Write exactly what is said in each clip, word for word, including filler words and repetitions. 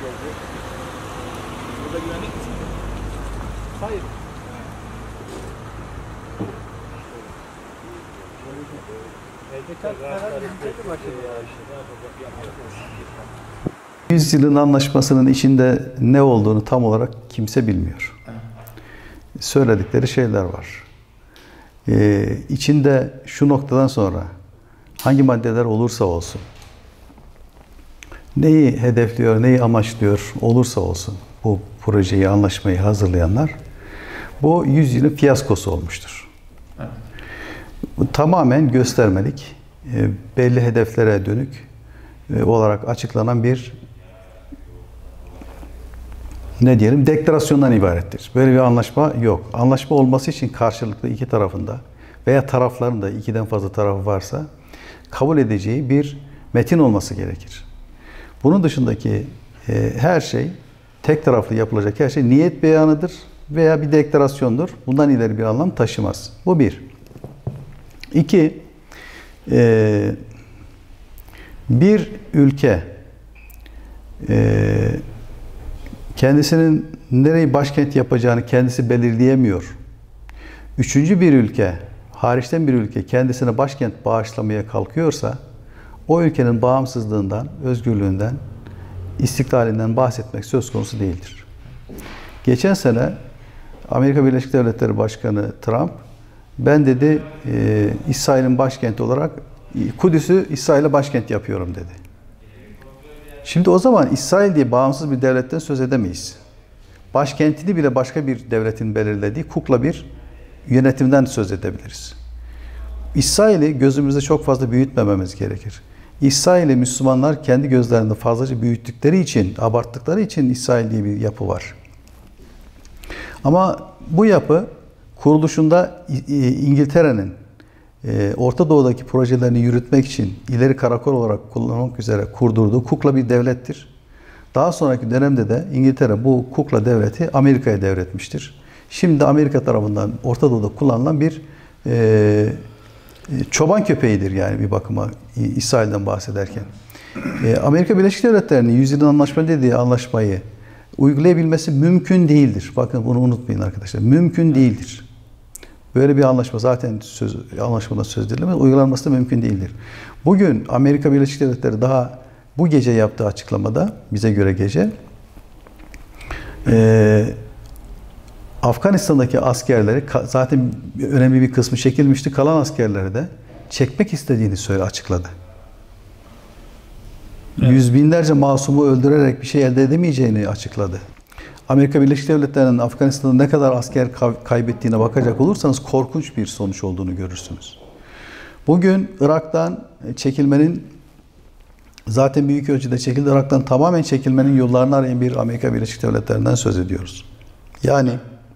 oldu. Burada güvenlik misin? Hayır. Yüzyılın anlaşmasının içinde ne olduğunu tam olarak kimse bilmiyor. Söyledikleri şeyler var. Ee, içinde şu noktadan sonra hangi maddeler olursa olsun, neyi hedefliyor, neyi amaçlıyor olursa olsun bu projeyi, anlaşmayı hazırlayanlar, bu yüzyılın fiyaskosu olmuştur. Evet. Bu tamamen göstermelik, e, belli hedeflere dönük e, olarak açıklanan bir ne diyelim, deklarasyondan ibarettir. Böyle bir anlaşma yok. Anlaşma olması için karşılıklı iki tarafında veya tarafların da ikiden fazla tarafı varsa kabul edeceği bir metin olması gerekir. Bunun dışındaki e, her şey, tek taraflı yapılacak her şey niyet beyanıdır veya bir deklarasyondur. Bundan ileri bir anlam taşımaz. Bu bir. İki, e, bir ülke e, kendisinin nereyi başkent yapacağını kendisi belirleyemiyor. Üçüncü bir ülke, hariçten bir ülke kendisine başkent bağışlamaya kalkıyorsa, o ülkenin bağımsızlığından, özgürlüğünden, istiklalinden bahsetmek söz konusu değildir. Geçen sene Amerika Birleşik Devletleri Başkanı Trump, ben dedi e, İsrail'in başkenti olarak Kudüs'ü İsrail'e başkent yapıyorum dedi. Şimdi o zaman İsrail diye bağımsız bir devletten söz edemeyiz. Başkentini bile başka bir devletin belirlediği kukla bir yönetimden söz edebiliriz. İsrail'i gözümüzde çok fazla büyütmememiz gerekir. İsrail'i Müslümanlar kendi gözlerinde fazlaca büyüttükleri için, abarttıkları için İsrail diye bir yapı var. Ama bu yapı kuruluşunda İngiltere'nin Orta Doğu'daki projelerini yürütmek için ileri karakol olarak kullanmak üzere kurdurduğu kukla bir devlettir. Daha sonraki dönemde de İngiltere bu kukla devleti Amerika'ya devretmiştir. Şimdi Amerika tarafından Orta Doğu'da kullanılan bir e, çoban köpeğidir yani bir bakıma İsrail'den bahsederken. E, Amerika Birleşik Devletleri'nin yüzyılın anlaşma dediği anlaşmayı uygulayabilmesi mümkün değildir. Bakın bunu unutmayın arkadaşlar. Mümkün değildir. Böyle bir anlaşma zaten söz, anlaşmadan söz edilemez. Uygulanması da mümkün değildir. Bugün Amerika Birleşik Devletleri daha bu gece yaptığı açıklamada, bize göre gece, e, Afganistan'daki askerleri, zaten önemli bir kısmı çekilmişti, kalan askerleri de çekmek istediğini söyle açıkladı. Evet. Yüz binlerce masumu öldürerek bir şey elde edemeyeceğini açıkladı. Amerika Birleşik Devletleri'nin Afganistan'da ne kadar asker kaybettiğine bakacak olursanız korkunç bir sonuç olduğunu görürsünüz. Bugün Irak'tan çekilmenin, zaten büyük ölçüde çekildi, Irak'tan tamamen çekilmenin yollarını arayan bir Amerika Birleşik Devletleri'nden söz ediyoruz. Yani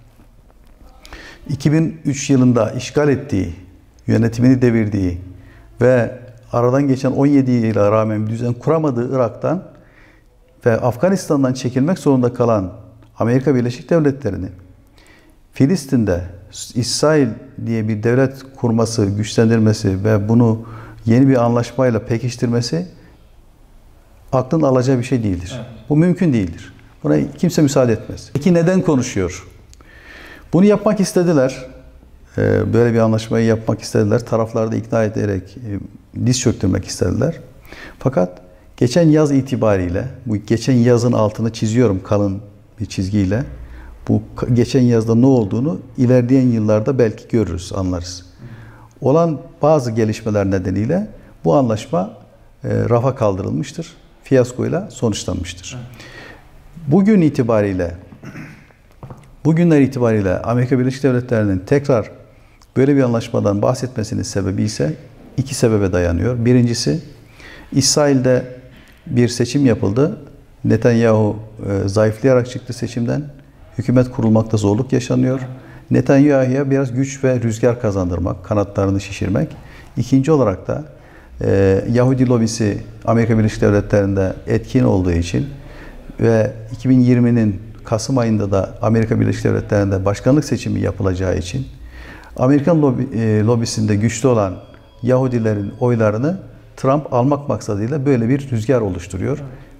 iki bin üç yılında işgal ettiği, yönetimini devirdiği ve aradan geçen on yedi yıla rağmen bir düzen kuramadığı Irak'tan ve Afganistan'dan çekilmek zorunda kalan Amerika Birleşik Devletleri'nin Filistin'de İsrail diye bir devlet kurması, güçlendirmesi ve bunu yeni bir anlaşmayla pekiştirmesi aklın alacağı bir şey değildir. Evet. Bu mümkün değildir. Buna kimse müsaade etmez. Peki neden konuşuyor? Bunu yapmak istediler. Böyle bir anlaşmayı yapmak istediler. Tarafları da ikna ederek diz çöktürmek istediler. Fakat geçen yaz itibariyle, bu geçen yazın altını çiziyorum kalın bir çizgiyle. Bu geçen yazda ne olduğunu ilerleyen yıllarda belki görürüz, anlarız. Olan bazı gelişmeler nedeniyle bu anlaşma e, rafa kaldırılmıştır. Fiyaskoyla sonuçlanmıştır. Bugün itibariyle, bugünler itibariyle Amerika Birleşik Devletleri'nin tekrar böyle bir anlaşmadan bahsetmesinin sebebi ise iki sebebe dayanıyor. Birincisi, İsrail'de bir seçim yapıldı. Netanyahu e, zayıflayarak çıktı seçimden. Hükümet kurulmakta zorluk yaşanıyor. Netanyahu'ya biraz güç ve rüzgar kazandırmak, kanatlarını şişirmek. İkinci olarak da e, Yahudi lobisi Amerika Birleşik Devletleri'nde etkin olduğu için ve iki bin yirminin Kasım ayında da Amerika Birleşik Devletleri'nde başkanlık seçimi yapılacağı için Amerikan lobi, e, lobisinde güçlü olan Yahudilerin oylarını Trump almak maksadıyla böyle bir rüzgar oluşturuyor.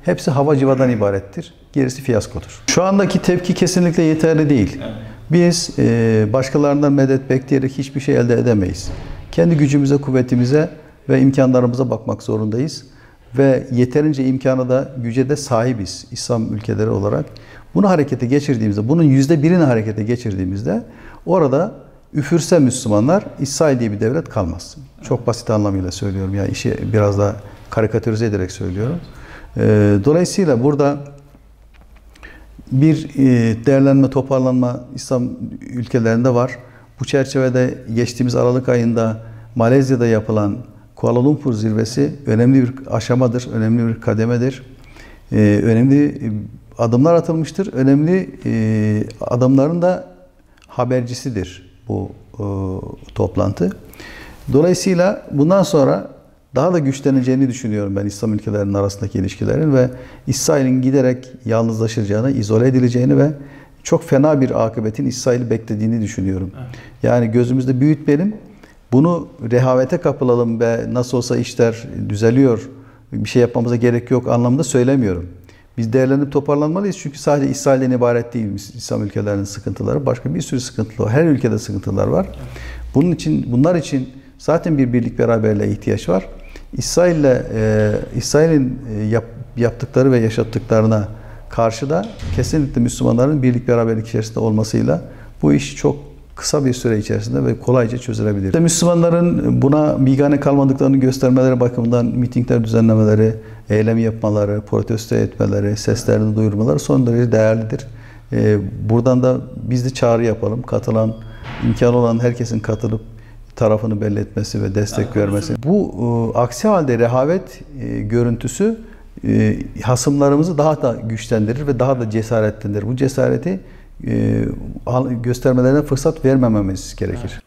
hepsi hava civadan ibarettir. Gerisi fiyaskodur. Şu andaki tepki kesinlikle yeterli değil. Biz e, başkalarından medet bekleyerek hiçbir şey elde edemeyiz. Kendi gücümüze, kuvvetimize ve imkanlarımıza bakmak zorundayız. Ve yeterince imkana da, güce de sahibiz İslam ülkeleri olarak. Bunu harekete geçirdiğimizde, bunun yüzde birini harekete geçirdiğimizde orada üfürse Müslümanlar, İsrail diye bir devlet kalmaz. Çok basit anlamıyla söylüyorum. Yani işi biraz daha karikatürize ederek söylüyorum. E, dolayısıyla burada bir değerlenme, toparlanma İslam ülkelerinde var. Bu çerçevede geçtiğimiz Aralık ayında Malezya'da yapılan Kuala Lumpur zirvesi önemli bir aşamadır, önemli bir kademedir. Ee, önemli adımlar atılmıştır. Önemli e, adımların da habercisidir bu e, toplantı. Dolayısıyla bundan sonra daha da güçleneceğini düşünüyorum ben İslam ülkelerinin arasındaki ilişkilerin ve İsrail'in giderek yalnızlaşacağını, izole edileceğini ve çok fena bir akıbetin İsrail'i beklediğini düşünüyorum. Evet. Yani gözümüzde büyütmeyelim, bunu rehavete kapılalım ve nasıl olsa işler düzeliyor, bir şey yapmamıza gerek yok anlamında söylemiyorum. Biz değerlenip toparlanmalıyız çünkü sadece İsrail'den ibaret değil İslam ülkelerinin sıkıntıları, başka bir sürü sıkıntı var. Her ülkede sıkıntılar var. Bunun için, bunlar için zaten bir birlik beraberliğe ihtiyaç var. İsrail'le e, İsrail'in e, yap, yaptıkları ve yaşattıklarına karşı da kesinlikle Müslümanların birlik beraberlik içerisinde olmasıyla bu iş çok kısa bir süre içerisinde ve kolayca çözülebilir. Müslümanların buna bigane kalmadıklarını göstermeleri bakımından mitingler düzenlemeleri, eylem yapmaları, protesto etmeleri, seslerini duyurmaları son derece değerlidir. E, buradan da biz de çağrı yapalım. Katılan, imkanı olan herkesin katılıp tarafını belli etmesi ve destek yani vermesi. Bu e, aksi halde rehavet e, görüntüsü e, hasımlarımızı daha da güçlendirir ve daha da cesaretlendirir. Bu cesareti e, göstermelerine fırsat vermememiz gerekir.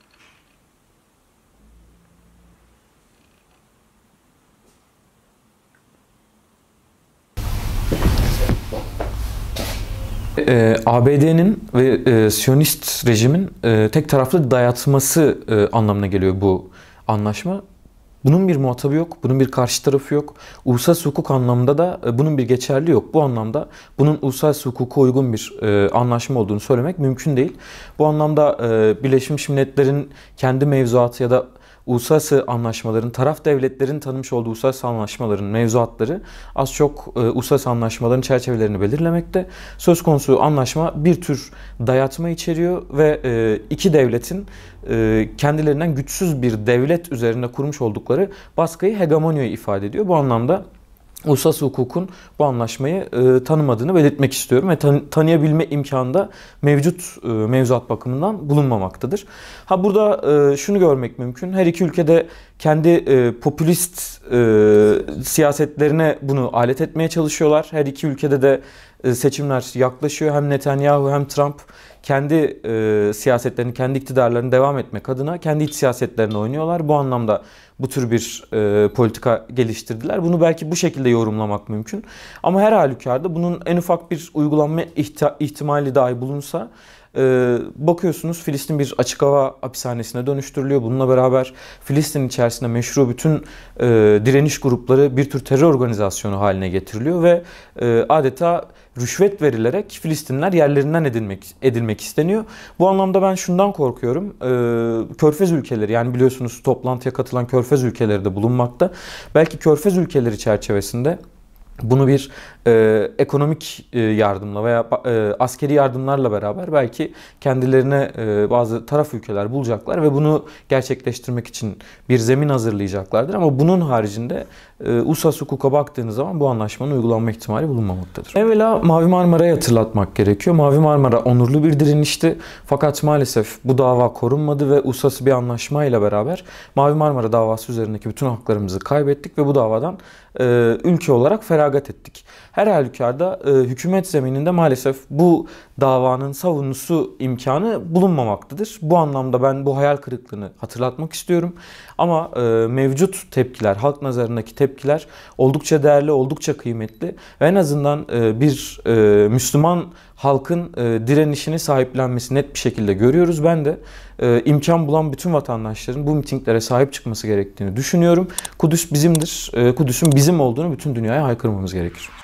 Ee, A B D'nin ve e, Siyonist rejimin e, tek taraflı dayatması e, anlamına geliyor bu anlaşma. Bunun bir muhatabı yok, bunun bir karşı tarafı yok. Uluslararası hukuk anlamında da e, bunun bir geçerli yok. Bu anlamda bunun uluslararası hukuka uygun bir e, anlaşma olduğunu söylemek mümkün değil. Bu anlamda e, Birleşmiş Milletler'in kendi mevzuatı ya da uluslararası anlaşmaların, taraf devletlerin tanımış olduğu uluslararası anlaşmaların mevzuatları az çok e, uluslararası anlaşmaların çerçevelerini belirlemekte. Söz konusu anlaşma bir tür dayatma içeriyor ve e, iki devletin e, kendilerinden güçsüz bir devlet üzerinde kurmuş oldukları baskıyı, hegemonyayı ifade ediyor. Bu anlamda uluslararası hukukun bu anlaşmayı e, tanımadığını belirtmek istiyorum ve tan tanıyabilme imkanı da mevcut e, mevzuat bakımından bulunmamaktadır. Ha burada e, şunu görmek mümkün. Her iki ülkede kendi e, popülist e, siyasetlerine bunu alet etmeye çalışıyorlar. Her iki ülkede de e, seçimler yaklaşıyor. Hem Netanyahu hem Trump kendi e, siyasetlerini, kendi iktidarlarını devam etmek adına kendi iç siyasetlerini oynuyorlar. Bu anlamda bu tür bir e, politika geliştirdiler. Bunu belki bu şekilde yorumlamak mümkün. Ama her halükarda bunun en ufak bir uygulanma ihtimali dahi bulunsa e, bakıyorsunuz Filistin bir açık hava hapishanesine dönüştürülüyor. Bununla beraber Filistin içerisinde meşru bütün e, direniş grupları bir tür terör organizasyonu haline getiriliyor ve e, adeta rüşvet verilerek Filistinliler yerlerinden edilmek, edilmek isteniyor. Bu anlamda ben şundan korkuyorum. Ee, Körfez ülkeleri, yani biliyorsunuz toplantıya katılan Körfez ülkeleri de bulunmakta. Belki Körfez ülkeleri çerçevesinde bunu bir e, ekonomik e, yardımla veya e, askeri yardımlarla beraber belki kendilerine e, bazı taraf ülkeler bulacaklar ve bunu gerçekleştirmek için bir zemin hazırlayacaklardır. Ama bunun haricinde e, uluslararası hukuka baktığınız zaman bu anlaşmanın uygulanma ihtimali bulunmamaktadır. Evvela Mavi Marmara'yı hatırlatmak gerekiyor. Mavi Marmara onurlu bir direnişti. Fakat maalesef bu dava korunmadı ve uluslararası bir anlaşmayla beraber Mavi Marmara davası üzerindeki bütün haklarımızı kaybettik ve bu davadan e, ülke olarak feragat ettik. Her halükarda e, hükümet zemininde maalesef bu davanın savunusu imkanı bulunmamaktadır. Bu anlamda ben bu hayal kırıklığını hatırlatmak istiyorum. Ama e, mevcut tepkiler, halk nazarındaki tepkiler oldukça değerli, oldukça kıymetli. Ve en azından e, bir e, Müslüman halkın e, direnişini sahiplenmesi net bir şekilde görüyoruz. Ben de e, imkan bulan bütün vatandaşların bu mitinglere sahip çıkması gerektiğini düşünüyorum. Kudüs bizimdir. E, Kudüs'ün bizim olduğunu bütün dünyaya haykırmamız gerekir.